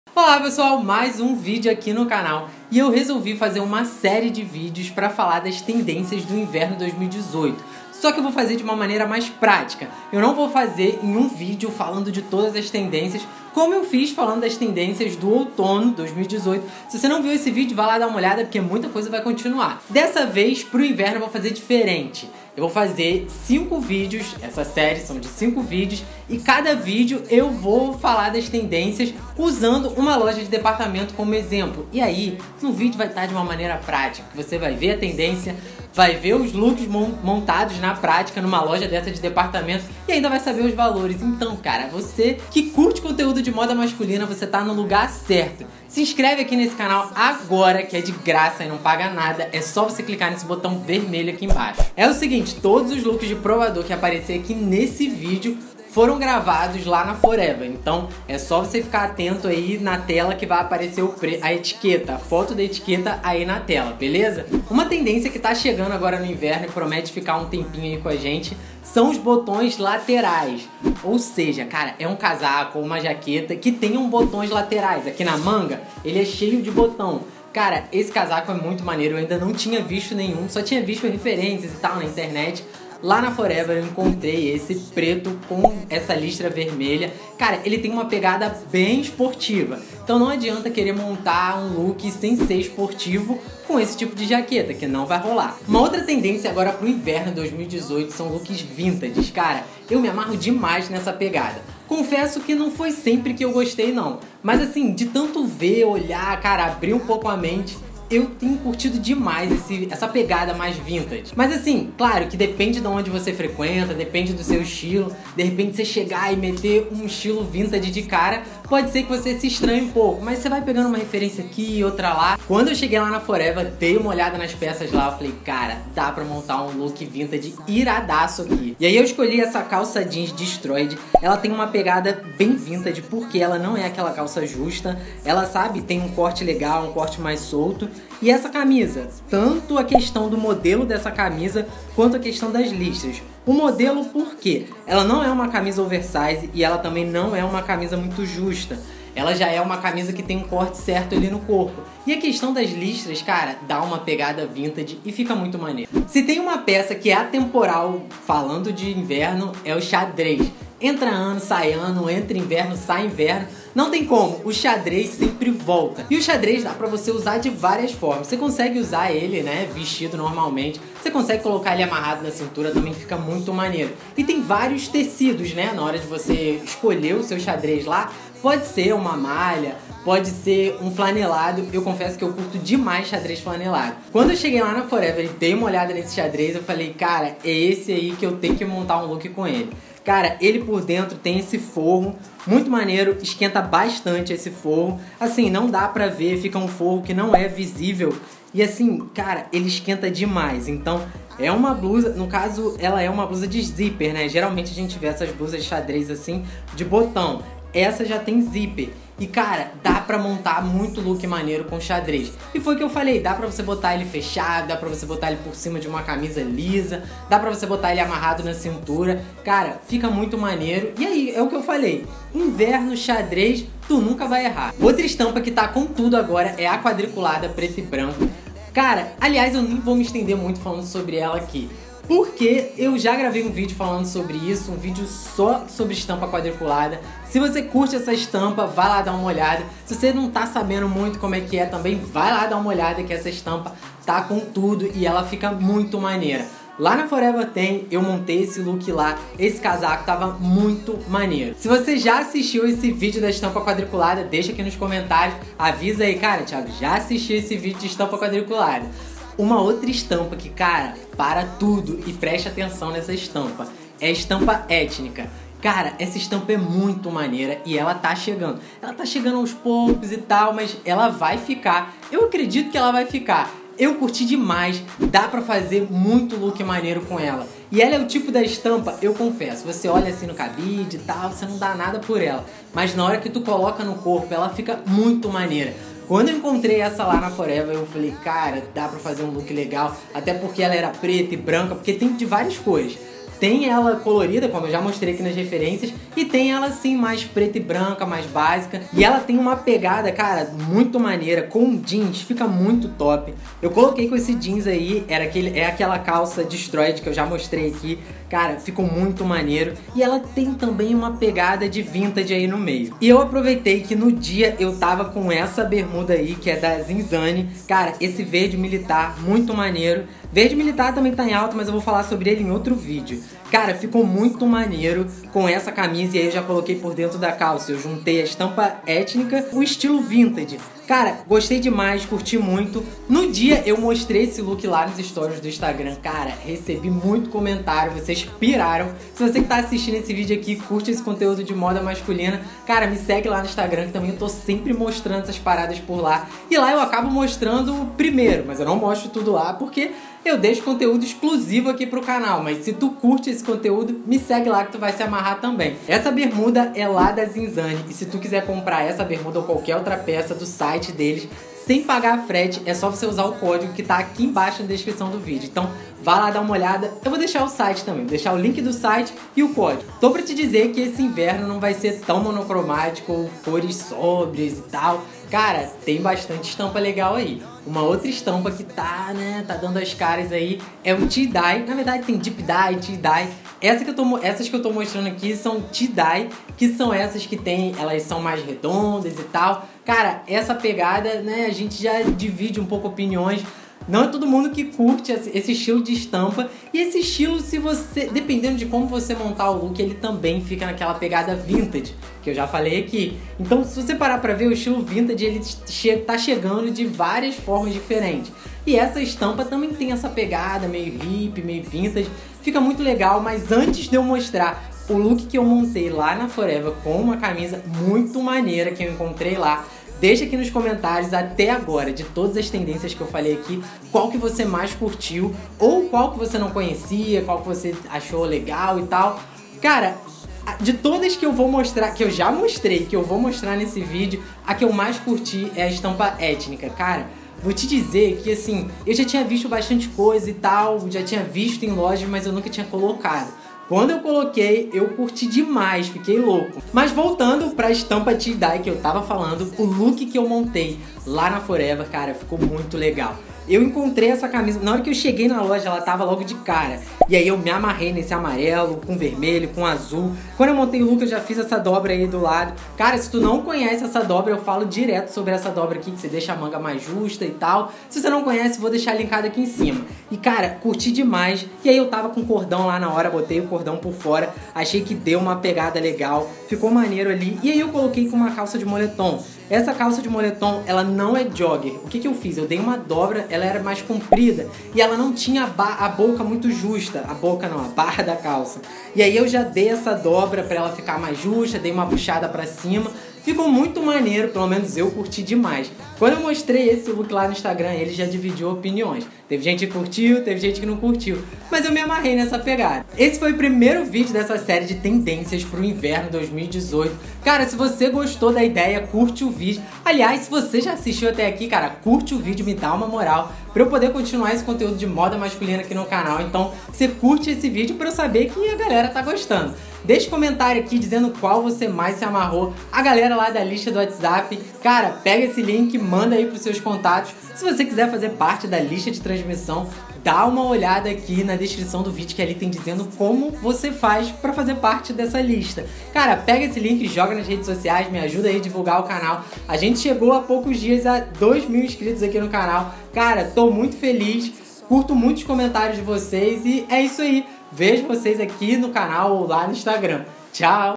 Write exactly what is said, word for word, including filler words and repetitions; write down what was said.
Olá pessoal, mais um vídeo aqui no canal e eu resolvi fazer uma série de vídeos para falar das tendências do inverno dois mil e dezoito. Só que eu vou fazer de uma maneira mais prática. Eu não vou fazer em um vídeo falando de todas as tendências, como eu fiz falando das tendências do outono dois mil e dezoito. Se você não viu esse vídeo, vai lá dar uma olhada porque muita coisa vai continuar. Dessa vez, pro inverno, eu vou fazer diferente. Eu vou fazer cinco vídeos, essa série são de cinco vídeos, e cada vídeo eu vou falar das tendências usando uma loja de departamento como exemplo. E aí, no vídeo vai estar de uma maneira prática, você vai ver a tendência, vai ver os looks montados na prática numa loja dessa de departamento e ainda vai saber os valores. Então, cara, você que curte conteúdo de moda masculina, você tá no lugar certo. Se inscreve aqui nesse canal agora, que é de graça e não paga nada. É só você clicar nesse botão vermelho aqui embaixo. É o seguinte, todos os looks de provador que aparecer aqui nesse vídeo foram gravados lá na Forever, então é só você ficar atento aí na tela que vai aparecer o pre a etiqueta, a foto da etiqueta aí na tela, beleza? Uma tendência que tá chegando agora no inverno e promete ficar um tempinho aí com a gente são os botões laterais, ou seja, cara, é um casaco ou uma jaqueta que tenham botões laterais. Aqui na manga ele é cheio de botão. Cara, esse casaco é muito maneiro, eu ainda não tinha visto nenhum, só tinha visto referências e tal na internet. Lá na Forever eu encontrei esse preto com essa listra vermelha. Cara, ele tem uma pegada bem esportiva. Então não adianta querer montar um look sem ser esportivo com esse tipo de jaqueta, que não vai rolar. Uma outra tendência agora pro inverno dois mil e dezoito são looks vintage. Cara, eu me amarro demais nessa pegada. Confesso que não foi sempre que eu gostei não. Mas assim, de tanto ver, olhar, cara, abrir um pouco a mente, eu tenho curtido demais esse, essa pegada mais vintage. Mas assim, claro que depende de onde você frequenta, depende do seu estilo. De repente você chegar e meter um estilo vintage de cara, pode ser que você se estranhe um pouco, mas você vai pegando uma referência aqui e outra lá. Quando eu cheguei lá na Forever, dei uma olhada nas peças lá, eu falei, cara, dá pra montar um look vintage iradaço aqui. E aí eu escolhi essa calça jeans Destroyed. Ela tem uma pegada bem vintage, porque ela não é aquela calça justa. Ela, sabe, tem um corte legal, um corte mais solto. E essa camisa, tanto a questão do modelo dessa camisa, quanto a questão das listras. O modelo, por quê? Ela não é uma camisa oversize e ela também não é uma camisa muito justa. Ela já é uma camisa que tem um corte certo ali no corpo. E a questão das listras, cara, dá uma pegada vintage e fica muito maneiro. Se tem uma peça que é atemporal, falando de inverno, é o xadrez. Entra ano, sai ano, entra inverno, sai inverno. Não tem como, o xadrez sempre volta. E o xadrez dá pra você usar de várias formas. Você consegue usar ele, né, vestido normalmente. Você consegue colocar ele amarrado na cintura, também fica muito maneiro. E tem vários tecidos, né, na hora de você escolher o seu xadrez lá. Pode ser uma malha, pode ser um flanelado. Eu confesso que eu curto demais xadrez flanelado. Quando eu cheguei lá na Forever e dei uma olhada nesse xadrez, eu falei, cara, é esse aí que eu tenho que montar um look com ele. Cara, ele por dentro tem esse forro muito maneiro, esquenta bastante esse forro. Assim, não dá pra ver, fica um forro que não é visível. E assim, cara, ele esquenta demais. Então, é uma blusa, no caso, ela é uma blusa de zíper, né? Geralmente a gente vê essas blusas de xadrez assim, de botão. Essa já tem zíper. E cara, dá pra montar muito look maneiro com xadrez. E foi o que eu falei, dá pra você botar ele fechado, dá pra você botar ele por cima de uma camisa lisa, dá pra você botar ele amarrado na cintura. Cara, fica muito maneiro. E aí, é o que eu falei, inverno, xadrez, tu nunca vai errar. Outra estampa que tá com tudo agora é a quadriculada preto e branco. Cara, aliás, eu nem vou me estender muito falando sobre ela aqui, porque eu já gravei um vídeo falando sobre isso, um vídeo só sobre estampa quadriculada. Se você curte essa estampa, vai lá dar uma olhada. Se você não tá sabendo muito como é que é também, vai lá dar uma olhada que essa estampa tá com tudo e ela fica muito maneira. Lá na Forever tem, eu montei esse look lá, esse casaco tava muito maneiro. Se você já assistiu esse vídeo da estampa quadriculada, deixa aqui nos comentários, avisa aí, cara, Thiago, já assisti esse vídeo de estampa quadriculada. Uma outra estampa que, cara, para tudo e preste atenção nessa estampa, é a estampa étnica. Cara, essa estampa é muito maneira e ela tá chegando. Ela tá chegando aos poucos e tal, mas ela vai ficar. Eu acredito que ela vai ficar. Eu curti demais, dá pra fazer muito look maneiro com ela. E ela é o tipo da estampa, eu confesso, você olha assim no cabide e tal, você não dá nada por ela. Mas na hora que tu coloca no corpo, ela fica muito maneira. Quando eu encontrei essa lá na Forever, eu falei, cara, dá pra fazer um look legal. Até porque ela era preta e branca, porque tem de várias cores. tem ela colorida, como eu já mostrei aqui nas referências, e tem ela assim mais preta e branca, mais básica. E ela tem uma pegada, cara, muito maneira, com jeans, fica muito top. Eu coloquei com esse jeans aí, era aquele, é aquela calça Destroyed que eu já mostrei aqui. Cara, ficou muito maneiro. E ela tem também uma pegada de vintage aí no meio. E eu aproveitei que no dia eu tava com essa bermuda aí, que é da Zinzane. Cara, esse verde militar, muito maneiro. Verde militar também tá em alta, mas eu vou falar sobre ele em outro vídeo. Cara, ficou muito maneiro com essa camisa, e aí eu já coloquei por dentro da calça. Eu juntei a estampa étnica, o estilo vintage. Cara, gostei demais, curti muito. No dia eu mostrei esse look lá nos stories do Instagram. Cara, recebi muito comentário, vocês piraram. Se você que tá assistindo esse vídeo aqui, curte esse conteúdo de moda masculina, cara, me segue lá no Instagram, que também eu tô sempre mostrando essas paradas por lá. E lá eu acabo mostrando primeiro, mas eu não mostro tudo lá porque eu deixo conteúdo exclusivo aqui pro canal. Mas se tu curte esse conteúdo, me segue lá que tu vai se amarrar também. Essa bermuda é lá da Zinzane, e se tu quiser comprar essa bermuda ou qualquer outra peça do site deles, sem pagar frete, é só você usar o código que tá aqui embaixo na descrição do vídeo. Então vá lá dar uma olhada. Eu vou deixar o site também, vou deixar o link do site e o código. Tô pra te dizer que esse inverno não vai ser tão monocromático, cores sóbrias e tal. Cara, tem bastante estampa legal aí. Uma outra estampa que tá, né, tá dando as caras aí é o tie-dye. Na verdade tem deep dye, tie-dye. Essa que eu tô, essas que eu tô mostrando aqui são tie-dye, que são essas que tem, elas são mais redondas e tal. Cara, essa pegada, né, a gente já divide um pouco opiniões. Não é todo mundo que curte esse estilo de estampa. E esse estilo, se você, dependendo de como você montar o look, ele também fica naquela pegada vintage, que eu já falei aqui. Então, se você parar pra ver, o estilo vintage, ele che tá chegando de várias formas diferentes. E essa estampa também tem essa pegada meio hippie, meio vintage. Fica muito legal, mas antes de eu mostrar o look que eu montei lá na Forever com uma camisa muito maneira que eu encontrei lá, deixa aqui nos comentários até agora, de todas as tendências que eu falei aqui, qual que você mais curtiu, ou qual que você não conhecia, qual que você achou legal e tal. Cara, de todas que eu vou mostrar, que eu já mostrei, que eu vou mostrar nesse vídeo, a que eu mais curti é a estampa étnica. Cara, vou te dizer que assim, eu já tinha visto bastante coisa e tal, já tinha visto em lojas, mas eu nunca tinha colocado. Quando eu coloquei, eu curti demais, fiquei louco. Mas voltando pra estampa tie-dye que eu tava falando, o look que eu montei lá na Forever, cara, ficou muito legal. Eu encontrei essa camisa, na hora que eu cheguei na loja, ela tava logo de cara. E aí eu me amarrei nesse amarelo, com vermelho, com azul. Quando eu montei o look, eu já fiz essa dobra aí do lado. Cara, se tu não conhece essa dobra, eu falo direto sobre essa dobra aqui, que você deixa a manga mais justa e tal. Se você não conhece, vou deixar linkado aqui em cima. E cara, curti demais. E aí eu tava com cordão lá na hora, botei o cordão por fora. Achei que deu uma pegada legal, ficou maneiro ali. E aí eu coloquei com uma calça de moletom. Essa calça de moletom, ela não é jogger. O que que eu fiz? Eu dei uma dobra, ela era mais comprida e ela não tinha a, a boca muito justa. A boca não, a barra da calça. E aí eu já dei essa dobra pra ela ficar mais justa, dei uma puxada pra cima. Ficou muito maneiro, pelo menos eu curti demais. Quando eu mostrei esse look lá no Instagram, ele já dividiu opiniões. Teve gente que curtiu, teve gente que não curtiu. Mas eu me amarrei nessa pegada. Esse foi o primeiro vídeo dessa série de tendências pro inverno dois mil e dezoito. Cara, se você gostou da ideia, curte o vídeo. Aliás, se você já assistiu até aqui, cara, curte o vídeo, me dá uma moral pra eu poder continuar esse conteúdo de moda masculina aqui no canal. Então, você curte esse vídeo pra eu saber que a galera tá gostando. Deixa um comentário aqui dizendo qual você mais se amarrou. A galera lá da lista do WhatsApp, cara, pega esse link, manda aí pros seus contatos. Se você quiser fazer parte da lista de transmissão, dá uma olhada aqui na descrição do vídeo, que ali tem dizendo como você faz pra fazer parte dessa lista. Cara, pega esse link e joga nas redes sociais, me ajuda aí a divulgar o canal. A gente chegou há poucos dias a dois mil inscritos aqui no canal. Cara, tô muito feliz, curto muitos comentários de vocês e é isso aí. Vejo vocês aqui no canal ou lá no Instagram. Tchau!